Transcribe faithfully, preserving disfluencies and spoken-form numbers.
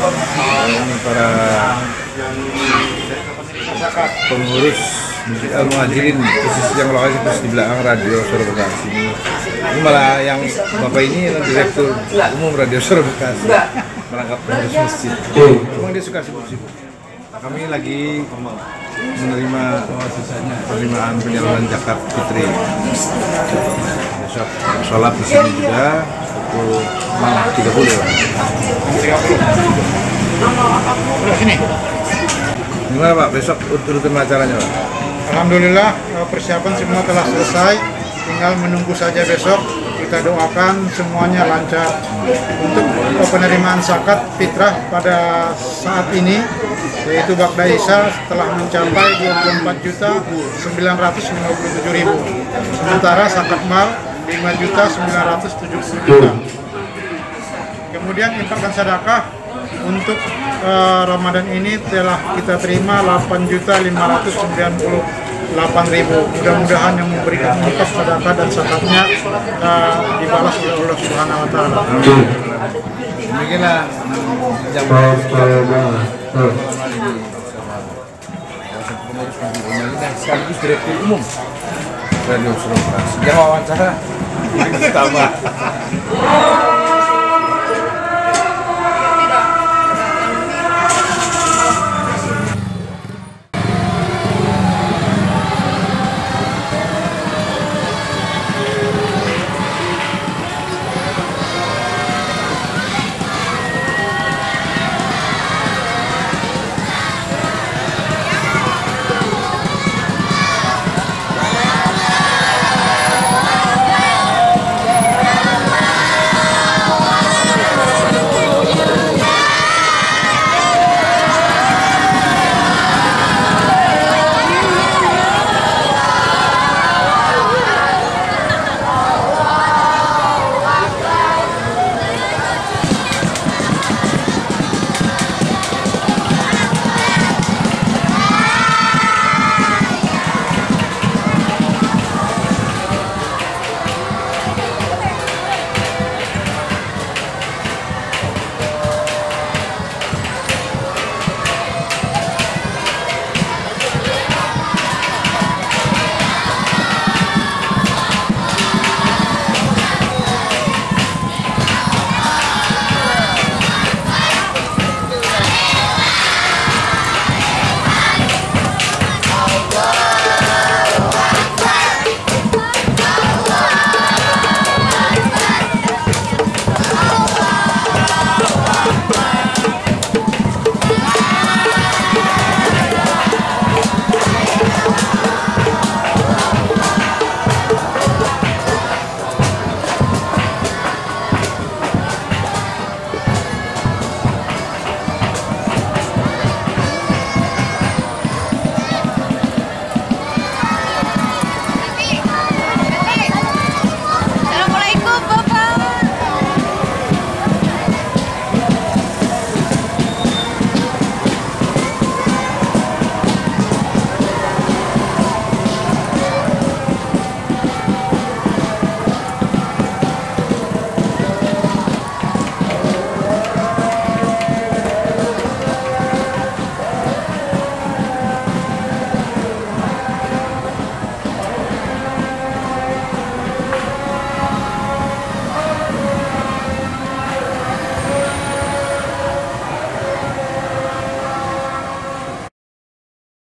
Ini para pengurus Al Muhajirin khusus yang lokasi terus di belakang radio Suara Bekasi ini. Ini malah yang bapak ini direktur umum radio Suara Bekasi merangkap pengurus masjid. Memang dia suka sibuk-sibuk. Kami lagi menerima penerimaan penyaluran zakat fitri. Besok sholat di sini juga pukul tiga puluh. Sini. Gimana Pak, besok urutan acaranya Pak? Alhamdulillah persiapan semua telah selesai, tinggal menunggu saja besok. Kita doakan semuanya lancar. Untuk penerimaan zakat fitrah pada saat ini yaitu Ba'da Isya telah mencapai dua puluh empat juta sembilan ratus lima puluh tujuh ribu, sementara zakat mal lima juta sembilan ratus tujuh puluh juta. Kemudian infak dan sedekah untuk uh, Ramadan ini telah kita terima delapan juta lima ratus sembilan puluh delapan ribu. Mudah-mudahan yang memberikan infak, sedekah dan zakatnya uh, dibalas oleh Allah Subhanahu wa taala. Demikianlah jam sekaligus direktur umum Radio Suara Bekasi. Yang wawancara pertama.